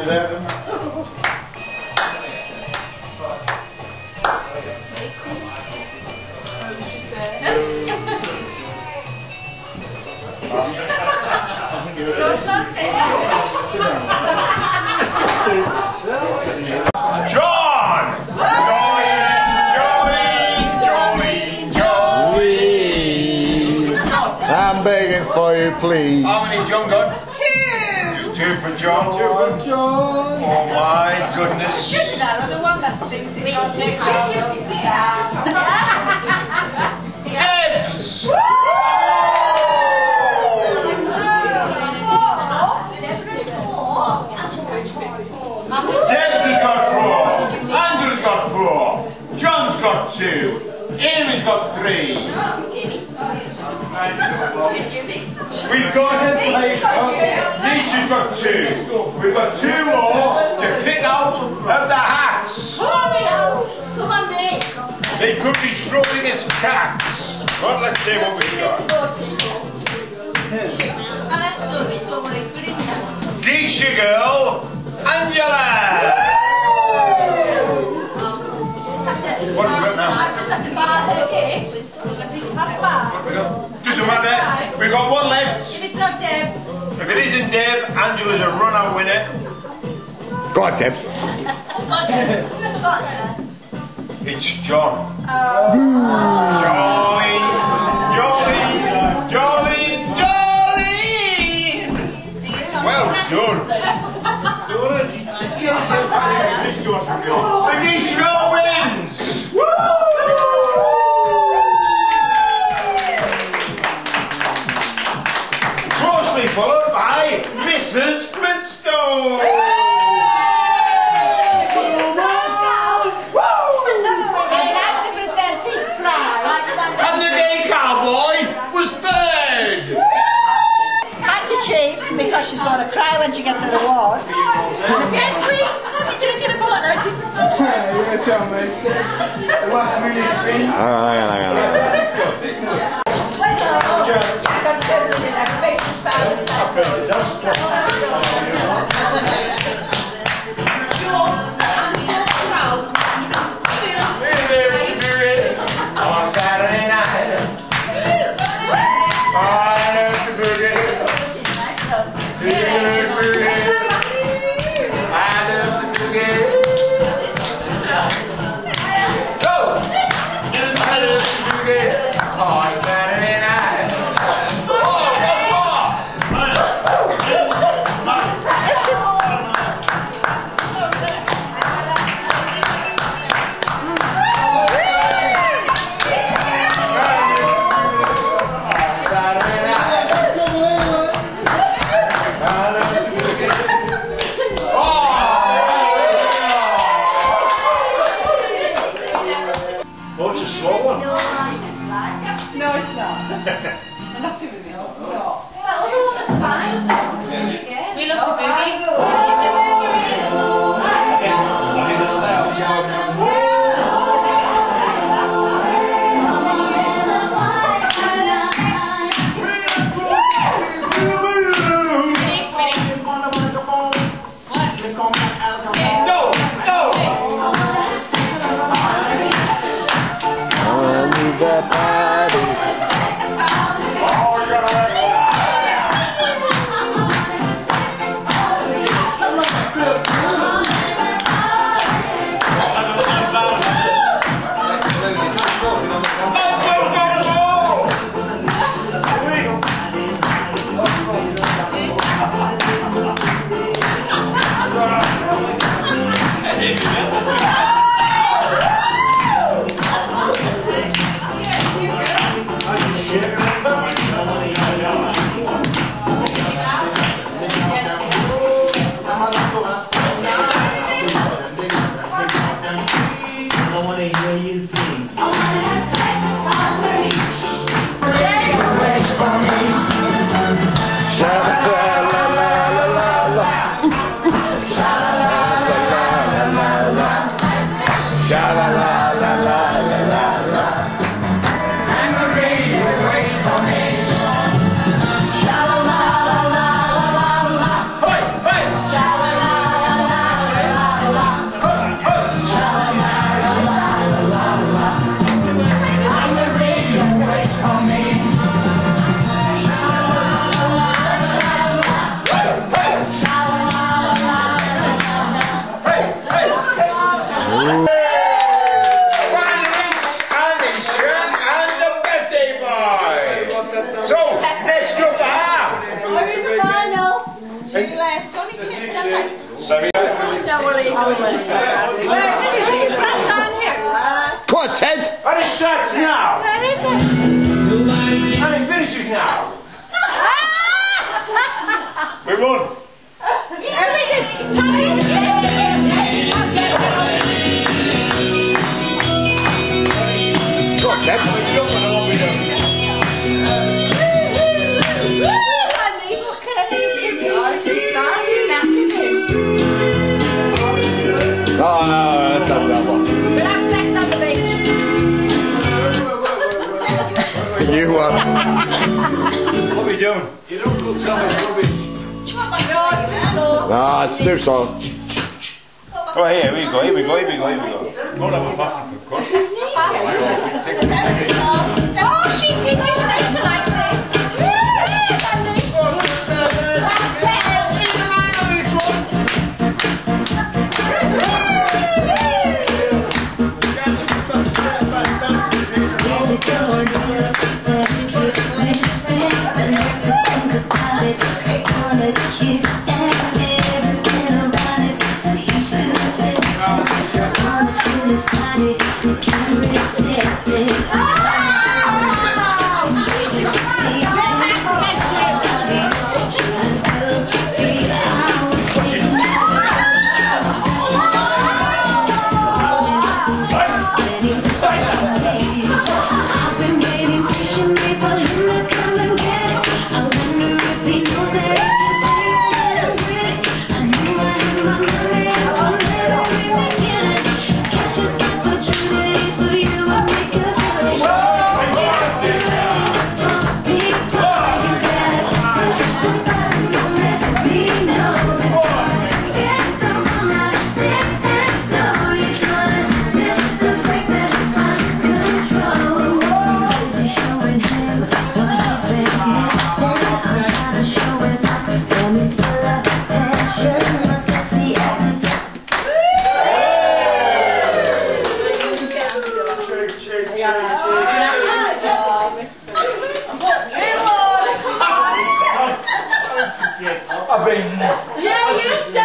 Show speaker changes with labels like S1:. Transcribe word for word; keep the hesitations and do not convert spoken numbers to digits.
S1: For you, please.
S2: How many John got?
S3: Two.
S2: Two for John. Two for
S1: John.
S2: Oh my goodness.
S3: Should have the one that sings it.
S2: Ebbs. Debs has got four. Andrew's got four. John's got two. Amy's got three. We've got Nietzsche's got two. We've got two more to pick out of the hats.
S3: Come on, mate.
S2: They could be Schrodinger's cats. Well, let's see what we've got. Geisha girl, Angela. What have we got now? Doesn't matter. We've got one left.
S3: If it's not Deb.
S2: If it isn't Deb, Angela's a run-out winner.
S1: Go on, Deb.
S2: It's John.
S3: Oh.
S2: Jolly, jolly, jolly, jolly. Well done. The Geese Girl wins. Closely followed by Missus Flintstone. And the gay cowboy was third.
S3: Handkerchief, because she's going to cry when she gets her award. Get free. How did you get a ball?
S1: You tell me. What's really free? Hang on, hang on, hang on.
S3: know what he's doing. Where is it? That's on here.
S4: Come on, Ted.
S2: And it starts now.
S3: Where is it?
S2: And it finishes now. We run.
S3: Everything. Tommy.
S4: Come on, Ted. Oh, no, that's not that one.
S3: We'll have sex on the beach.
S4: You won.
S2: What are we doing? You don't look so much rubbish.
S4: Nah, it's too soft.
S2: Oh, here we go, here we go, here we go, here we go. Go on, have a fasten for course.
S3: Oh, she did this nice like this.
S2: I've been...
S3: Yeah, you